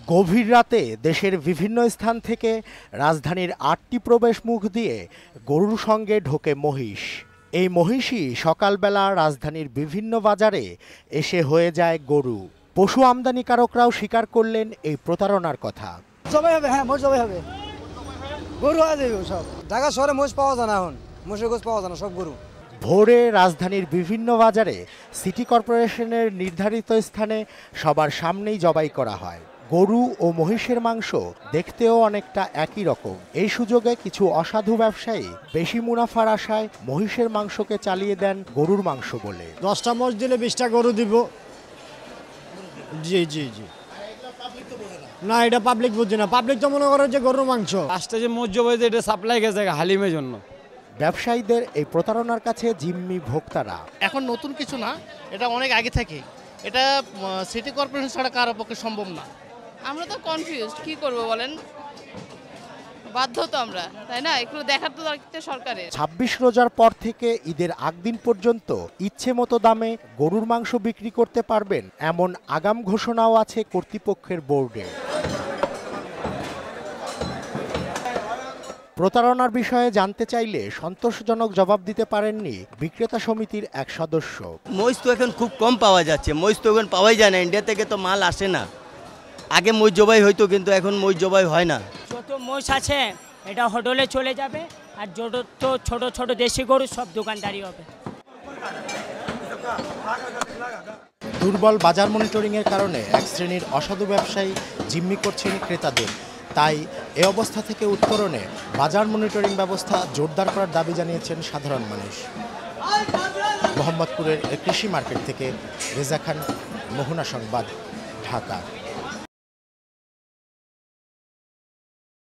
গভীর রাতে দেশের বিভিন্ন স্থান থেকে রাজধানীর ৮টি প্রবেশ মুখ দিয়ে গরুর সঙ্গে ঢোকে মহিষ। এই মহিষই সকালবেলা রাজধানীর বিভিন্ন বাজারে এসে হয়ে যায় গরু। পশু আমদানিকারকরাও স্বীকার করলেন এই প্রতারণার কথা। জবাই হবে, হ্যাঁ, মোষ জবাই হবে, গরু হয়ে যাবে সব। ঢাকা শহরে মোষ পাওয়া যায় না, এখন মোষের গোশ পাওয়া যায় না, সব গরু। ভোরে রাজধানীর বিভিন্ন বাজারে সিটি কর্পোরেশনের নির্ধারিত স্থানে সবার সামনেই জবাই করা হয়। গরু ও মহিষের মাংস দেখতেও অনেকটা একই রকম। এই সুযোগে কিছু অসাধু ব্যবসায়ী বেশি মুনাফার আশায় মহিষের মাংসকে চালিয়ে দেন গরুর মাংস বলে। 10টা মোষ দিলে 20টা গরু দিব। জি জি জি, না এটা পাবলিক বুঝছে না। পাবলিক তো মনে করে যে গরুর মাংস। লাস্টে যে মোষ জবাই এটা সাপ্লাই গেছে হালিমের জন্য। ব্যবসায়ীদের এই প্রতারণার কাছে জিম্মি ভোক্তারা। এখন নতুন কিছু না, এটা অনেক আগে থেকে। এটা সিটি কর্পোরেশন ছাড়া কারো পক্ষে সম্ভব না। আমরা তো কনফিউজড, কি করব বলেন, বাধ্য তো আমরা, তাই না? একটু দেখার তো দরকার সরকারের। ২৬ রোজার পর থেকে ঈদের আগদিন পর্যন্ত ইচ্ছে মতো দামে গরুর মাংস বিক্রি করতে পারবেন এমন আগাম ঘোষণাও আছে কর্তৃপক্ষের বোর্ডে। প্রতারণার বিষয়ে জানতে চাইলে সন্তোষজনক জবাব দিতে পারেননি বিক্রেতা সমিতির এক সদস্য। মহিষ তো এখন খুব কম পাওয়া যাচ্ছে, মহিষ তো এখন পাওয়াই যায় না, ইন্ডিয়া থেকে তো মাল আসে না। আগে মহিষ জবাই হইতো, কিন্তু এখন মহিষ জবাই হয় না। যত মহিষ আছে এটা হোটেলে চলে যাবে, আর যত তো ছোট ছোট দেশি গরু সব দোকানদারি হবে। দুর্বল বাজার মনিটরিংয়ের কারণে এক শ্রেণীর অসাধু ব্যবসায়ী জিম্মি করছেন ক্রেতাদের। তাই এ অবস্থা থেকে উত্তরণে বাজার মনিটরিং ব্যবস্থা জোরদার করার দাবি জানিয়েছেন সাধারণ মানুষ। মোহাম্মদপুরের কৃষি মার্কেট থেকে রেজা খান, মোহনা সংবাদ, ঢাকা।